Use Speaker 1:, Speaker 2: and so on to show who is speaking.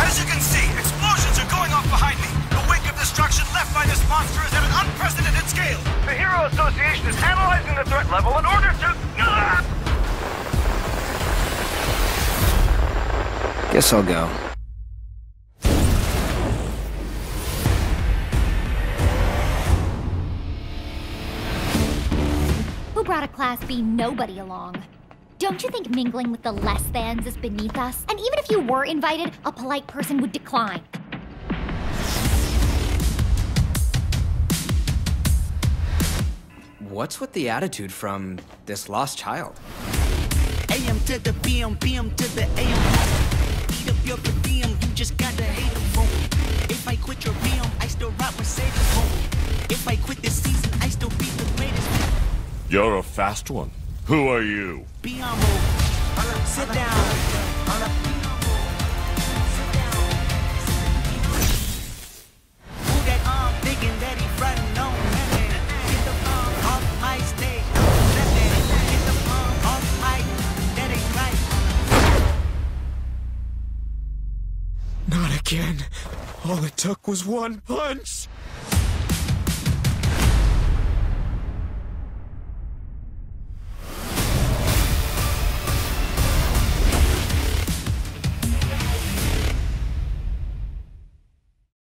Speaker 1: As you can see, explosions are going off behind me. The wake of destruction left by this monster is at an unprecedented scale. The Hero Association is analyzing the threat level in order to...
Speaker 2: Guess I'll go.
Speaker 3: Who brought a Class B nobody along? Don't you think mingling with the less thans is beneath us? And even if you were invited, a polite person would decline.
Speaker 2: What's with the attitude from this lost child?
Speaker 4: AM to the PM, PM to the AM. Eat up your per diem, you just gotta hate them phone. If I quit your PM, I still rock Mercedes phone. If I quit this season, I still be the greatest.
Speaker 5: You're a fast one. Who are you?
Speaker 4: Be on move. Sit down. Who that arm thinking that he frontin' on nothing? Get the palm off my stage. Get the palm off my, that ain't right.
Speaker 6: Not again. All it took was one punch.